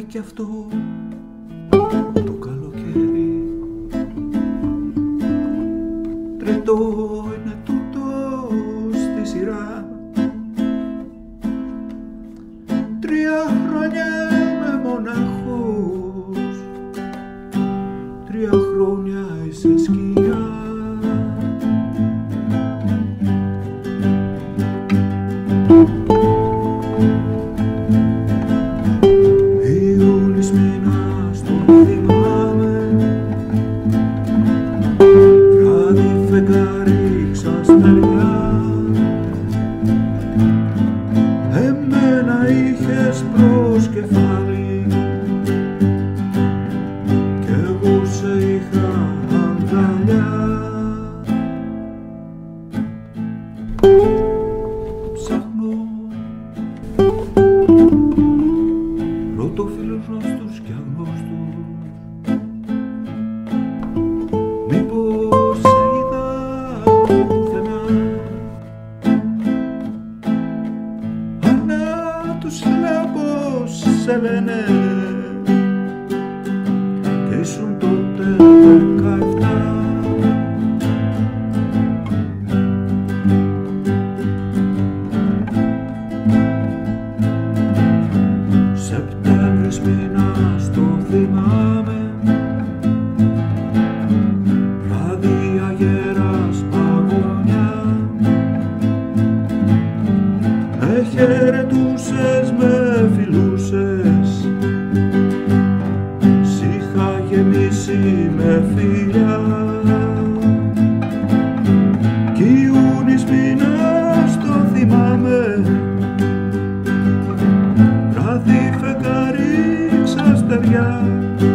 κι αυτό το καλοκαίρι. Τρίτο είναι τούτο στη σειρά. 3 χρόνια είμαι μοναχός, 3 χρόνια είσαι σκιά. Ιούλης μήνας τον θυμάμαι, βράδυ φεγγάρι ξαστεριά. Εμένα είχες προς κεφάλι κι εγώ σε είχα αγκαλιά. Ψάχνω πρωτοφίλους γνωστούς και αγνώστους, μήπως σε είδα πουθενά. Ανά τους λέω πως σε λένε και ήσουν τότε 17. Σεπτέμβρης μήνας το θυμάμαι, βράδυ αγέρας παγωνιά. Με χαιρετούσες, με φιλούσες, σ' είχα γεμίσει με φιλιά. Κι Ιούνις μήνας το θυμάμαι, βράδυ φεγγάρι ξαστεριά.